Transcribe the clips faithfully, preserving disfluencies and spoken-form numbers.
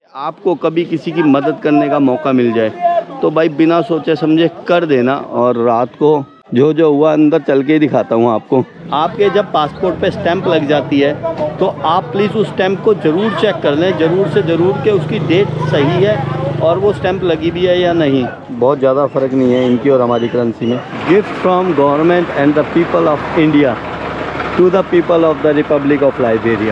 आपको कभी किसी की मदद करने का मौका मिल जाए तो भाई बिना सोचे समझे कर देना। और रात को जो जो हुआ अंदर चल के ही दिखाता हूँ आपको। आपके जब पासपोर्ट पे स्टैंप लग जाती है तो आप प्लीज़ उस स्टैंप को ज़रूर चेक कर लें, ज़रूर से ज़रूर कि उसकी डेट सही है और वो स्टैंप लगी भी है या नहीं। बहुत ज़्यादा फ़र्क नहीं है इनकी और हमारी करेंसी में। Gift from government and the people of India to the people of the Republic of Liberia.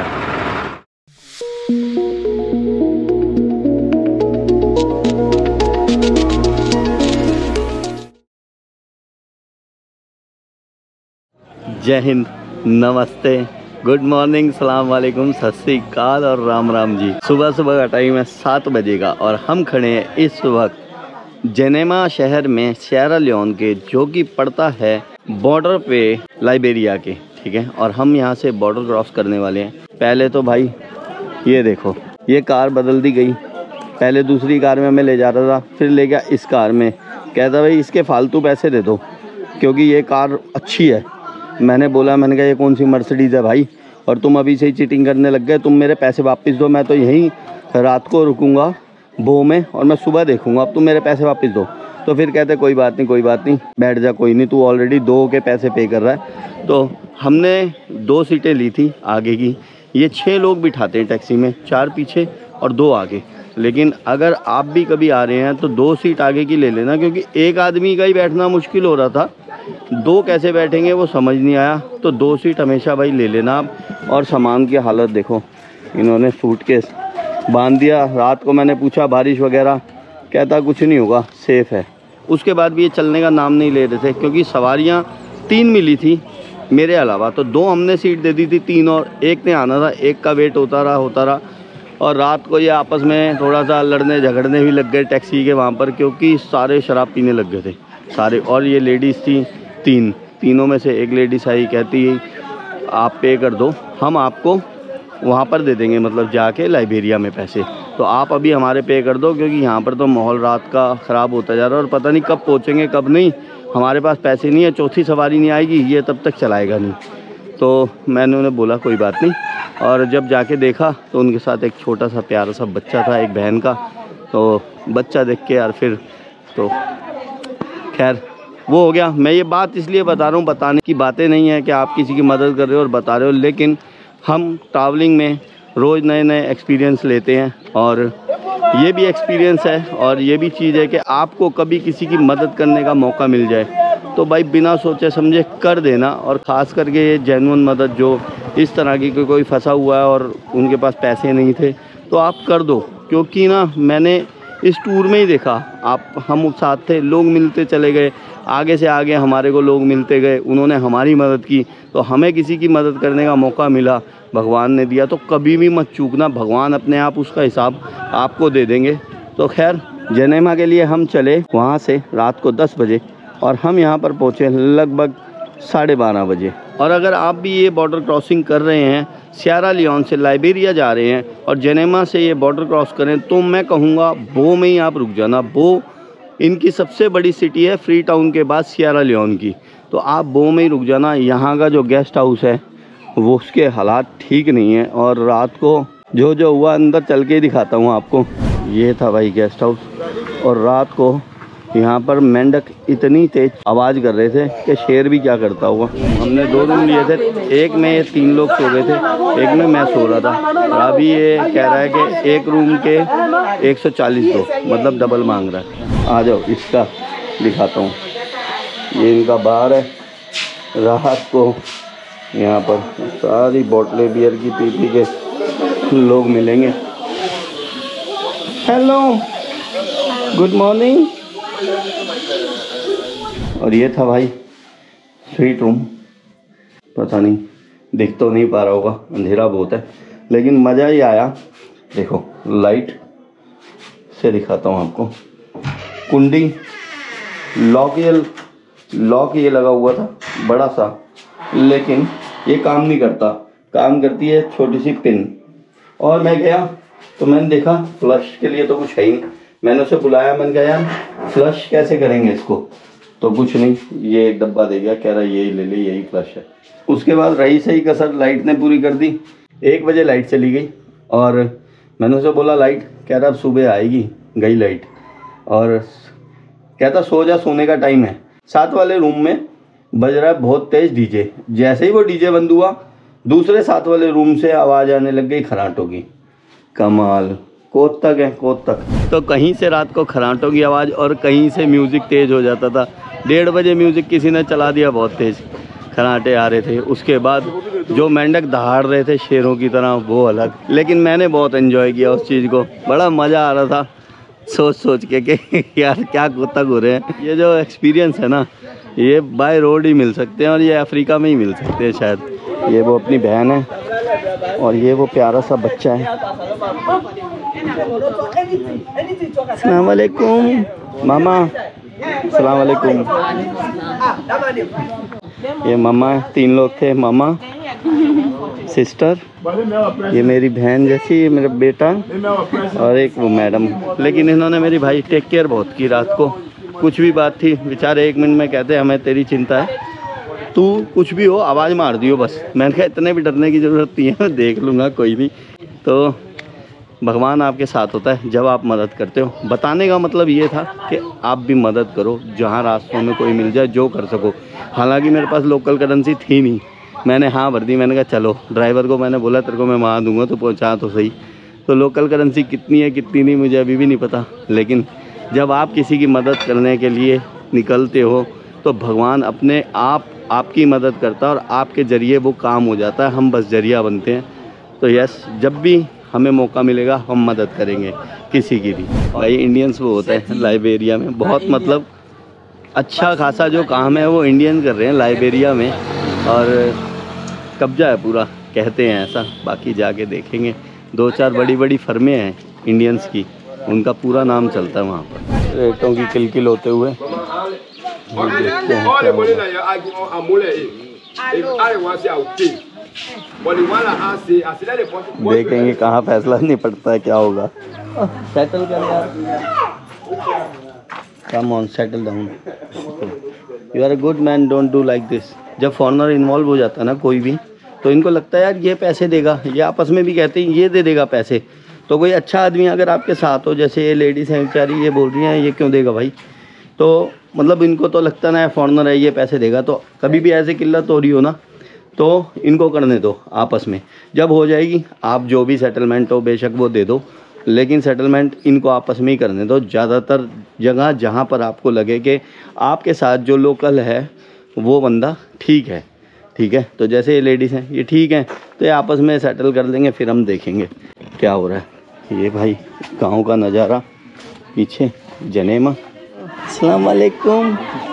जय हिंद, नमस्ते, गुड मॉर्निंग, सलाम वालेकुम, सत श्री अकाल और राम राम जी। सुबह सुबह का टाइम है सात बजे का और हम खड़े हैं इस वक्त जेनेमा शहर में, सिएरा लियोन के, जो कि पड़ता है बॉर्डर पे लाइबेरिया के, ठीक है। और हम यहाँ से बॉर्डर क्रॉस करने वाले हैं। पहले तो भाई ये देखो, ये कार बदल दी गई। पहले दूसरी कार में मैं ले जा रहा था, फिर ले गया इस कार में। कहता भाई इसके फालतू पैसे दे दो क्योंकि ये कार अच्छी है। मैंने बोला, मैंने कहा ये कौन सी मर्सिडीज़ है भाई, और तुम अभी से ही चीटिंग करने लग गए। तुम मेरे पैसे वापस दो, मैं तो यहीं रात को रुकूंगा बो में और मैं सुबह देखूंगा, अब तुम मेरे पैसे वापस दो। तो फिर कहते कोई बात नहीं कोई बात नहीं, बैठ जा, कोई नहीं, तू ऑलरेडी दो के पैसे पे कर रहा है। तो हमने दो सीटें ली थी आगे की। ये छः लोग बिठाते हैं टैक्सी में, चार पीछे और दो आगे। लेकिन अगर आप भी कभी आ रहे हैं तो दो सीट आगे की ले लेना, क्योंकि एक आदमी का ही बैठना मुश्किल हो रहा था, दो कैसे बैठेंगे वो समझ नहीं आया। तो दो सीट हमेशा भाई ले लेना आप। और सामान की हालत देखो, इन्होंने सूटकेस बांध दिया। रात को मैंने पूछा बारिश वगैरह, कहता कुछ नहीं होगा, सेफ़ है। उसके बाद भी ये चलने का नाम नहीं ले रहे थे, क्योंकि सवारियां तीन मिली थी मेरे अलावा। तो दो हमने सीट दे दी थी, तीन और एक ने आना था, एक का वेट होता रहा होता रहा और रात को ये आपस में थोड़ा सा लड़ने झगड़ने भी लग गए टैक्सी के वहाँ पर, क्योंकि सारे शराब पीने लग गए थे सारे। और ये लेडीज़ थी तीन, तीनों में से एक लेडीज़ आई, कहती है आप पे कर दो, हम आपको वहाँ पर दे देंगे, मतलब जाके लाइबेरिया में पैसे। तो आप अभी हमारे पे कर दो, क्योंकि यहाँ पर तो माहौल रात का ख़राब होता जा रहा है और पता नहीं कब पहुँचेंगे कब नहीं। हमारे पास पैसे नहीं है, चौथी सवारी नहीं आएगी, ये तब तक चलाएगा नहीं। तो मैंने उन्हें बोला कोई बात नहीं। और जब जाके देखा तो उनके साथ एक छोटा सा प्यारा सा बच्चा था, एक बहन का। तो बच्चा देख के यार फिर तो खैर वो हो गया। मैं ये बात इसलिए बता रहा हूँ, बताने की बातें नहीं है कि आप किसी की मदद कर रहे हो और बता रहे हो, लेकिन हम ट्रैवलिंग में रोज़ नए नए एक्सपीरियंस लेते हैं और ये भी एक्सपीरियंस है और ये भी चीज़ है कि आपको कभी किसी की मदद करने का मौका मिल जाए तो भाई बिना सोचे समझे कर देना। और ख़ास करके ये जेन्युइन मदद, जो इस तरह की कोई फंसा हुआ है और उनके पास पैसे नहीं थे, तो आप कर दो। क्योंकि ना मैंने इस टूर में ही देखा, आप हम साथ थे, लोग मिलते चले गए, आगे से आगे हमारे को लोग मिलते गए, उन्होंने हमारी मदद की, तो हमें किसी की मदद करने का मौका मिला, भगवान ने दिया। तो कभी भी मत चूकना, भगवान अपने आप उसका हिसाब आपको दे देंगे। तो खैर जेनेमा के लिए हम चले वहाँ से रात को दस बजे और हम यहाँ पर पहुँचे लगभग साढ़े बारह बजे। और अगर आप भी ये बॉर्डर क्रॉसिंग कर रहे हैं, सिएरा लियोन से लाइबेरिया जा रहे हैं और जेनेमा से ये बॉर्डर क्रॉस करें, तो मैं कहूँगा बो में ही आप रुक जाना। बो इनकी सबसे बड़ी सिटी है फ्री टाउन के बाद सिएरा लियोन की, तो आप बो में ही रुक जाना। यहाँ का जो गेस्ट हाउस है वो उसके हालात ठीक नहीं है। और रात को जो जो हुआ अंदर चल के ही दिखाता हूँ आपको। ये था भाई गेस्ट हाउस। और रात को यहाँ पर मेंढक इतनी तेज आवाज़ कर रहे थे कि शेर भी क्या करता होगा। हमने दो रूम लिए थे, एक में ये तीन लोग सो गए थे, एक में मैं सो रहा था। और अभी ये कह रहा है कि एक रूम के एक सौ चालीस दो, मतलब डबल मांग रहा है। आ जाओ इसका दिखाता हूँ। ये इनका बार है। रात को यहाँ पर सारी बोतलें बियर की पी पी के लोग मिलेंगे। Hello, good morning. और ये था भाई स्वीट रूम। पता नहीं दिख तो नहीं पा रहा होगा, अंधेरा बहुत है, लेकिन मज़ा ही आया। देखो लाइट से दिखाता हूँ आपको। कुंडी लॉक, ये लॉक ये लगा हुआ था बड़ा सा, लेकिन ये काम नहीं करता। काम करती है छोटी सी पिन। और मैं गया तो मैंने देखा फ्लश के लिए तो कुछ है ही नहीं। मैंने उसे बुलाया, मैंने कहा यार फ्लश कैसे करेंगे इसको, तो कुछ नहीं, ये एक डब्बा दे गया, कह रहा यही ले ले, यही फ्लश है। उसके बाद रही सही कसर लाइट ने पूरी कर दी। एक बजे लाइट चली गई और मैंने उसे बोला लाइट, कह रहा अब सुबह आएगी, गई लाइट। और कहता सो जा, सोने का टाइम है। साथ वाले रूम में बज रहा है बहुत तेज डीजे। जैसे ही वो डीजे बंद हुआ, दूसरे साथ वाले रूम से आवाज़ आने लग गई खराटों की। कमाल, कोत तक है, कोत तक। तो कहीं से रात को खराटों की आवाज़ और कहीं से म्यूज़िक तेज़ हो जाता था। डेढ़ बजे म्यूज़िक किसी ने चला दिया, बहुत तेज़ खराटे आ रहे थे। उसके बाद जो मेंढक दहाड़ रहे थे शेरों की तरह, वो अलग। लेकिन मैंने बहुत एंजॉय किया उस चीज़ को, बड़ा मज़ा आ रहा था सोच सोच के कि यार क्या कोता हो रहे हैं। ये जो एक्सपीरियंस है ना, ये बाय रोड ही मिल सकते हैं और ये अफ्रीका में ही मिल सकते हैं शायद। ये वो अपनी बहन है और ये वो प्यारा सा बच्चा है। अस्सलाम वालेकुम मामा। अस्सलाम वालेकुम। ये मामा है, तीन लोग थे, मामा, सिस्टर, ये मेरी बहन जैसी, ये मेरा बेटा और एक वो मैडम। लेकिन इन्होंने मेरी भाई टेक केयर बहुत की। रात को कुछ भी बात थी, बेचारे एक मिनट में कहते हमें तेरी चिंता है, तू कुछ भी हो आवाज़ मार दियो बस। मैंने कहा इतने भी डरने की ज़रूरत नहीं है, मैं देख लूँगा कोई नहीं। तो भगवान आपके साथ होता है जब आप मदद करते हो। बताने का मतलब ये था कि आप भी मदद करो, जहाँ रास्तों में कोई मिल जाए, जो कर सको। हालांकि मेरे पास लोकल करेंसी थी नहीं, मैंने हाँ भर दी। मैंने कहा चलो, ड्राइवर को मैंने बोला तेरे को मैं वहाँ दूंगा तो पहुँचा तो सही। तो लोकल करेंसी कितनी है कितनी नहीं मुझे अभी भी नहीं पता। लेकिन जब आप किसी की मदद करने के लिए निकलते हो तो भगवान अपने आप आपकी मदद करता है और आपके ज़रिए वो काम हो जाता है। हम बस जरिया बनते हैं। तो यस, जब भी हमें मौका मिलेगा हम मदद करेंगे किसी की भी। भाई इंडियंस वो होते हैं लाइबेरिया में, बहुत मतलब अच्छा खासा जो काम है वो इंडियन कर रहे हैं लाइबेरिया में। और कब्जा है पूरा, कहते हैं ऐसा, बाकी जाके देखेंगे। दो चार बड़ी बड़ी फर्में हैं इंडियंस की, उनका पूरा नाम चलता है वहाँ पर। रेटों की किलकिल होते हुए देखेंगे कहाँ फैसला नहीं पड़ता है, क्या होगा। सेटल कर यार, come on settle down. You are a good man, don't do like this. जब फॉरेनर इन्वॉल्व हो जाता है ना कोई भी, तो इनको लगता है यार ये पैसे देगा, ये आपस में भी कहते हैं ये दे देगा पैसे। तो कोई अच्छा आदमी अगर आपके साथ हो, जैसे ये लेडीज़ हैं बेचारी, ये बोल रही हैं ये क्यों देगा भाई, तो मतलब इनको तो लगता ना है फॉरेनर है ये पैसे देगा। तो कभी भी ऐसे किल्लत हो रही हो ना, तो इनको करने दो आपस में। जब हो जाएगी आप जो भी सेटलमेंट हो बेशक वो दे दो, लेकिन सेटलमेंट इनको आपस में ही करने दो। ज़्यादातर जगह जहाँ पर आपको लगे कि आपके साथ जो लोकल है वो बंदा ठीक है, ठीक है, तो जैसे ये लेडीज़ हैं ये ठीक हैं, तो ये आपस में सेटल कर देंगे, फिर हम देखेंगे क्या हो रहा है। ये भाई गांव का नज़ारा, पीछे जनेमा। अस्सलाम वालेकुम।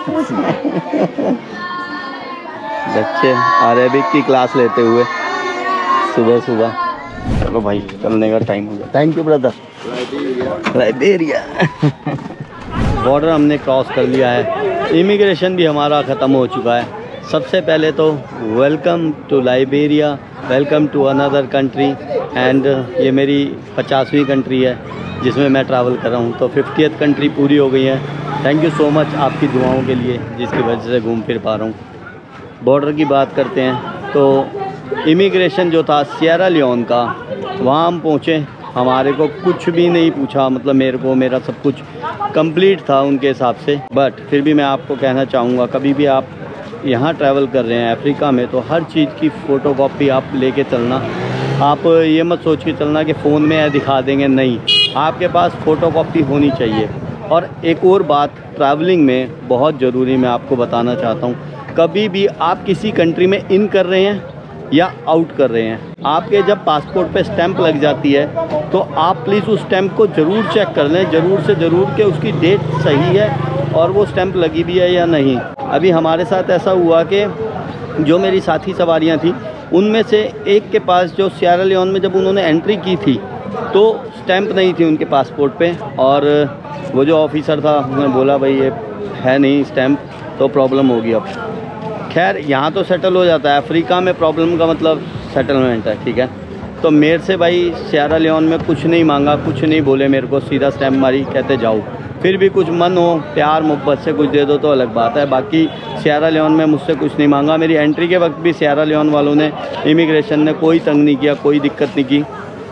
बच्चे अरेबिक की क्लास लेते हुए सुबह सुबह। चलो भाई चलने का टाइम हो गया। Thank you brother. Liberia border हमने क्रॉस कर लिया है, इमिग्रेशन भी हमारा ख़त्म हो चुका है। सबसे पहले तो welcome to Liberia, welcome to another country. And ये मेरी पचासवीं कंट्री है जिसमें मैं ट्रैवल कर रहा हूँ, तो फिफ्टियथ कंट्री पूरी हो गई है। थैंक यू सो मच आपकी दुआओं के लिए, जिसकी वजह से घूम फिर पा रहा हूँ। बॉर्डर की बात करते हैं तो इमिग्रेशन जो था सिएरा लियोन का, वहाँ हम पहुँचे, हमारे को कुछ भी नहीं पूछा, मतलब मेरे को मेरा सब कुछ कंप्लीट था उनके हिसाब से। बट फिर भी मैं आपको कहना चाहूँगा, कभी भी आप यहाँ ट्रैवल कर रहे हैं अफ्रीका में, तो हर चीज़ की फ़ोटोकॉपी आप लेके चलना। आप ये मत सोच के चलना कि फ़ोन में दिखा देंगे, नहीं, आपके पास फ़ोटोकॉपी होनी चाहिए। और एक और बात ट्रैवलिंग में बहुत ज़रूरी मैं आपको बताना चाहता हूँ, कभी भी आप किसी कंट्री में इन कर रहे हैं या आउट कर रहे हैं, आपके जब पासपोर्ट पे स्टैंप लग जाती है तो आप प्लीज़ उस स्टैंप को ज़रूर चेक कर लें, ज़रूर से ज़रूर कि उसकी डेट सही है और वो स्टैंप लगी भी है या नहीं। अभी हमारे साथ ऐसा हुआ कि जो मेरी साथी सवारियां थी उनमें से एक के पास, जो सिएरा लियोन में जब उन्होंने एंट्री की थी तो स्टैंप नहीं थी उनके पासपोर्ट पे, और वो जो ऑफिसर था उसने बोला भाई ये है नहीं स्टैंप, तो प्रॉब्लम होगी। अब खैर यहाँ तो सेटल हो जाता है, अफ्रीका में प्रॉब्लम का मतलब सेटलमेंट है, ठीक है। तो मेरे से भाई सिएरा लियोन में कुछ नहीं मांगा, कुछ नहीं बोले मेरे को, सीधा स्टैंप मारी, कहते जाओ। फिर भी कुछ मन हो, प्यार मोहब्बत से कुछ दे दो तो अलग बात है। बाकी सिएरा लियोन में मुझसे कुछ नहीं मांगा। मेरी एंट्री के वक्त भी सिएरा लियोन वालों ने, इमिग्रेशन ने कोई तंग नहीं किया, कोई दिक्कत नहीं की।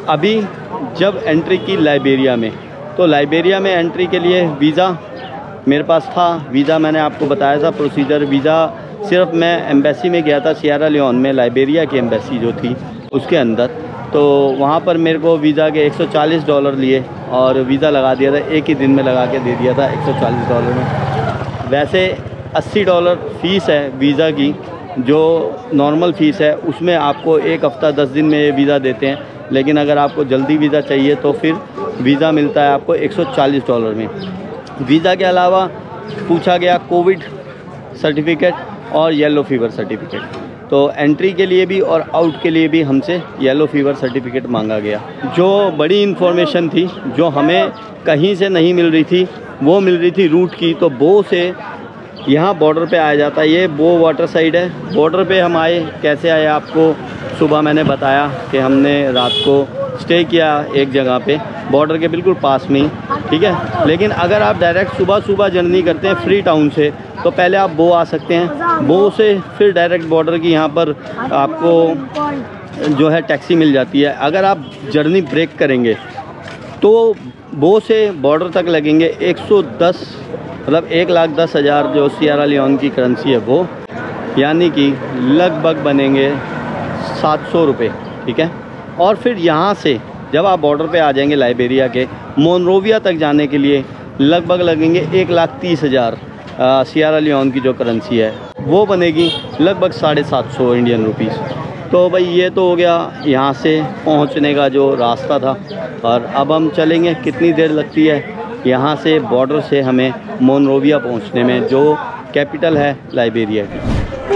अभी जब एंट्री की लाइबेरिया में, तो लाइबेरिया में एंट्री के लिए वीज़ा मेरे पास था। वीज़ा मैंने आपको बताया था प्रोसीजर। वीज़ा सिर्फ मैं एम्बेसी में गया था, सियरा लियोन में, लाइबेरिया की एम्बेसी जो थी उसके अंदर। तो वहाँ पर मेरे को वीज़ा के एक सौ चालीस डॉलर लिए और वीज़ा लगा दिया था, एक ही दिन में लगा के दे दिया था एक सौ चालीस डॉलर में। वैसे अस्सी डॉलर फ़ीस है वीज़ा की, जो नॉर्मल फ़ीस है उसमें आपको एक हफ़्ता दस दिन में ये वीज़ा देते हैं। लेकिन अगर आपको जल्दी वीज़ा चाहिए तो फिर वीज़ा मिलता है आपको एक सौ चालीस डॉलर में। वीज़ा के अलावा पूछा गया कोविड सर्टिफिकेट और येलो फीवर सर्टिफिकेट। तो एंट्री के लिए भी और आउट के लिए भी हमसे येलो फीवर सर्टिफिकेट मांगा गया। जो बड़ी इन्फॉर्मेशन थी जो हमें कहीं से नहीं मिल रही थी, वो मिल रही थी रूट की। तो बो से यहाँ बॉर्डर पे आया जाता है, ये बो वाटर साइड है। बॉर्डर पे हम आए, कैसे आए आपको सुबह मैंने बताया कि हमने रात को स्टे किया एक जगह पे बॉर्डर के बिल्कुल पास में ही, ठीक है। लेकिन अगर आप डायरेक्ट सुबह सुबह जर्नी करते हैं फ्री टाउन से, तो पहले आप बो आ सकते हैं। बो से फिर डायरेक्ट बॉर्डर की यहाँ पर आपको जो है टैक्सी मिल जाती है। अगर आप जर्नी ब्रेक करेंगे तो बो से बॉर्डर तक लगेंगे एक सौ दस, मतलब एक लाख दस हज़ार जो सियरा लियोन की करेंसी है वो, यानी कि लगभग बनेंगे सात सौ रुपये, ठीक है। और फिर यहाँ से जब आप बॉर्डर पे आ जाएंगे लाइबेरिया के, मोनरोविया तक जाने के लिए लगभग लगेंगे एक लाख तीस हज़ार सियरा लियोन की जो करेंसी है वो बनेगी लगभग साढ़े सात सौ इंडियन रुपीस। तो भाई ये तो हो गया यहाँ से पहुँचने का जो रास्ता था। और अब हम चलेंगे, कितनी देर लगती है यहाँ से बॉर्डर से हमें मोनरोविया पहुँचने में, जो कैपिटल है लाइबेरिया की।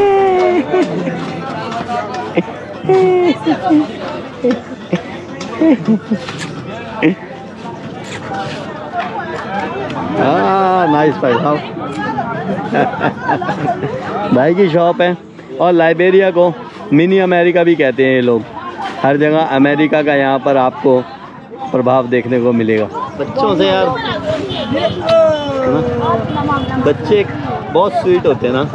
हाँ नाइस भाई साहब। भाई की शॉप है। और लाइबेरिया को मिनी अमेरिका भी कहते हैं ये लोग। हर जगह अमेरिका का यहाँ पर आपको प्रभाव देखने को मिलेगा। बच्चों से यार, बच्चे बहुत स्वीट होते हैं ना।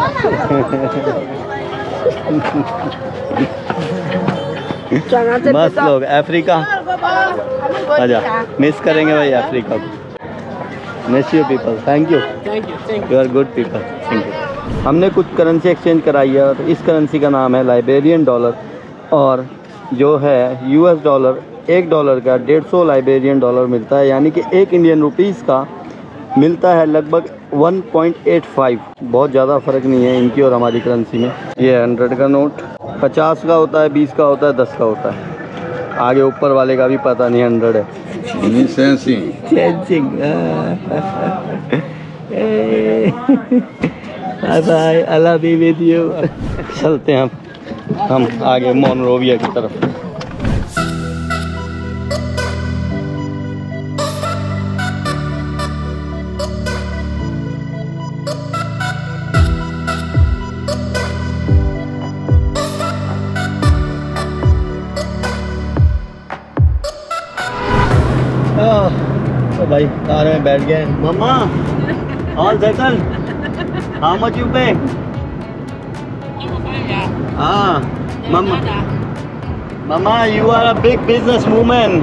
मस्त लोग। अफ्रीका आजा, मिस करेंगे भाई अफ्रीका को। Miss you people, thank you thank you you are good people, thank you. हमने कुछ करेंसी एक्सचेंज कराई है। तो इस करेंसी का नाम है लाइबेरियन डॉलर, और जो है यूएस डॉलर, एक डॉलर का डेढ़ सौ लाइबेरियन डॉलर मिलता है, यानी कि एक इंडियन रुपीस का मिलता है लगभग वन पॉइंट एट फाइव। बहुत ज़्यादा फ़र्क नहीं है इनकी और हमारी करेंसी में। ये हंड्रेड का नोट, पचास का होता है, बीस का होता है, दस का होता है। आगे ऊपर वाले का भी पता नहीं, हंड्रेड है। Bye bye, Allah be with you. चलते हैं हम हम आगे मोनरोविया की तरफ। तो भाई कार में बैठ गए। Mama all settle, how much you pay? हाँ mama, mama you are a big business women.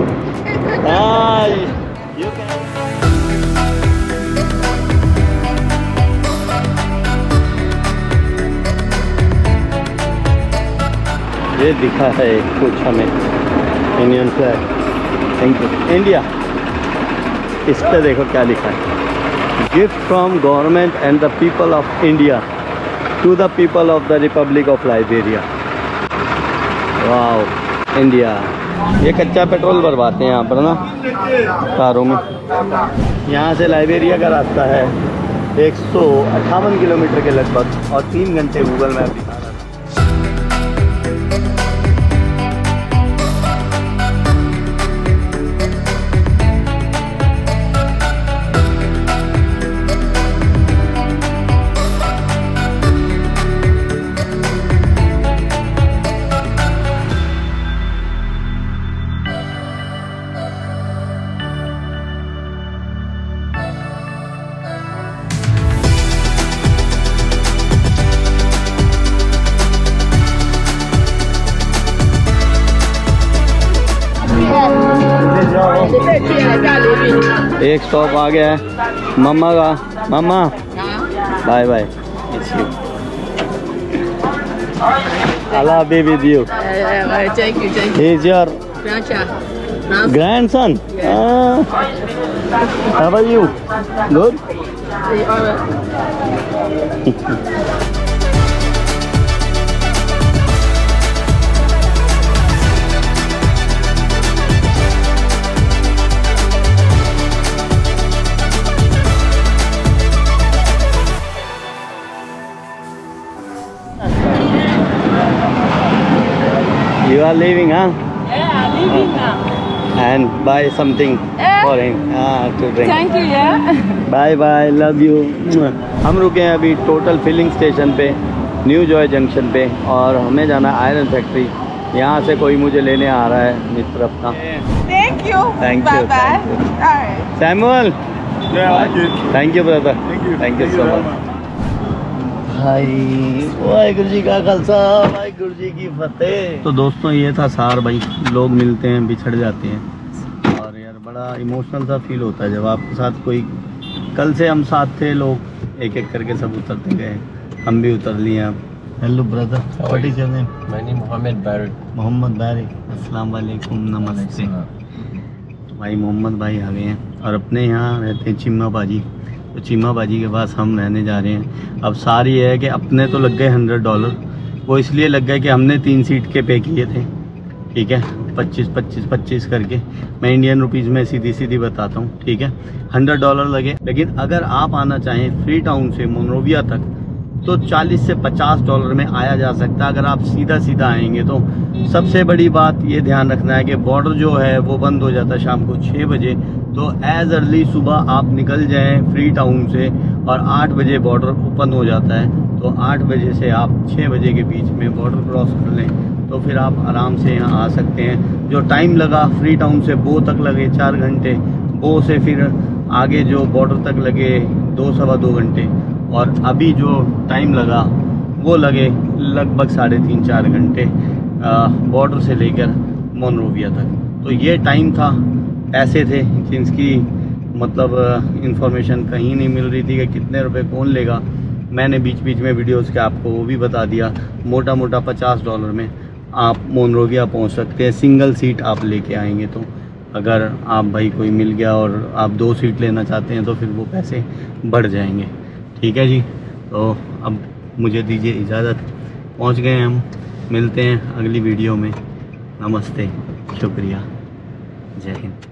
ये दिखा है कुछ हमें Indian flag. Thank you. India, इस पे देखो क्या लिखा है, gift from government and the people of India to the people of the Republic of Liberia. वाह, इंडिया। ये कच्चा पेट्रोल भरवाते हैं यहाँ पर ना कारों में। यहाँ से लाइबेरिया का रास्ता है एक सौ अट्ठावन किलोमीटर के लगभग, और तीन घंटे गूगल मैप दिखा रहा है। एक स्टॉप आ गया है मम्मा का। Mama bye bye. Allah be with you. Thank you, thank He is your you. grandson. Ah. How are you? Good. You are leaving, huh? Yeah, leaving now. And buy something Yeah. for him ah, to drink. Thank you, yeah. Bye bye, love you. हम रुके हैं अभी total filling station पे, New Joy Junction पे, और हमें जाना है आयरन फैक्ट्री। यहाँ से कोई मुझे लेने आ रहा है मित्र अपना। Thank you. Thank bye you, bye. thank you. All right. Samuel, thank you brother, thank you so much. भाई वाहिगुरु जी का खालसा, वाहिगुरु जी की फतेह। तो दोस्तों ये था सार भाई, लोग मिलते हैं बिछड़ जाते हैं, और यार बड़ा इमोशनल सा फील होता है जब आपके साथ कोई, कल से हम साथ थे, लोग एक एक करके सब उतरते गए, हम भी उतर लिए अब। Hello brother, what is your name? My name Mohammed Barrett. Mohammed Bari. अस्सलाम वालेकुम, नमस्ते। भाई मोहम्मद भाई आ गए हैं, और अपने यहाँ रहते हैं चिम्मा बाजी, तो चिम्मा बाजी के पास हम रहने जा रहे हैं। अब सारी है कि अपने तो लग गए हंड्रेड डॉलर, वो इसलिए लग गए कि हमने तीन सीट के पे किए थे, ठीक है, पच्चीस पच्चीस पच्चीस करके। मैं इंडियन रुपीज़ में सीधी सीधी बताता हूँ, ठीक है, हंड्रेड डॉलर लगे। लेकिन अगर आप आना चाहें फ्री टाउन से मोनरोविया तक तो चालीस से पचास डॉलर में आया जा सकता है, अगर आप सीधा सीधा आएंगे तो। सबसे बड़ी बात ये ध्यान रखना है कि बॉर्डर जो है वो बंद हो जाता है शाम को छः बजे, तो एज अर्ली सुबह आप निकल जाएं फ्री टाउन से, और आठ बजे बॉर्डर ओपन हो जाता है, तो आठ बजे से आप छः बजे के बीच में बॉर्डर क्रॉस कर लें तो फिर आप आराम से यहाँ आ सकते हैं। जो टाइम लगा फ्री टाउन से बो तक लगे चार घंटे, बो से फिर आगे जो बॉर्डर तक लगे दो सवा दो घंटे, और अभी जो टाइम लगा वो लगे लगभग साढ़े तीन चार घंटे बॉर्डर से लेकर मोनरोविया तक। तो ये टाइम था, पैसे थे जिनकी मतलब इंफॉर्मेशन कहीं नहीं मिल रही थी कि कितने रुपए कौन लेगा। मैंने बीच बीच में वीडियोस के आपको वो भी बता दिया, मोटा मोटा पचास डॉलर में आप मोनरोविया पहुंच सकते हैं, सिंगल सीट आप लेके आएंगे तो। अगर आप भाई कोई मिल गया और आप दो सीट लेना चाहते हैं तो फिर वो पैसे बढ़ जाएंगे, ठीक है जी। तो अब मुझे दीजिए इजाज़त, पहुंच गए हम, मिलते हैं अगली वीडियो में। नमस्ते, शुक्रिया, जय हिंद।